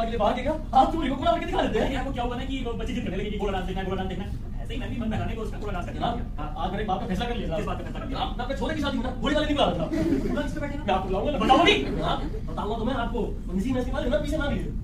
के लिए बाहर गया आप चोरी को पूरा करके दिखा देते हैं यार वो क्या हुआ ना कि वो बच्चे जिद करने लगे कि गोला डांस देखना है, गोला डांस देखना है। ऐसे ही मैं भी मन बहलाने को उसका गोला डांस करना। आज मैंने बाप का फैसला कर लिया। किस बात का फैसला कर लिया? आप अपने छोरे की शादी में गोली वाले नहीं बुला रहा था। मैं आपको बुलाऊंगा, बताऊंगा भी। बताऊंगा तो मैं आपको इसी में इस्तेमाल पीछे ना लीजिए।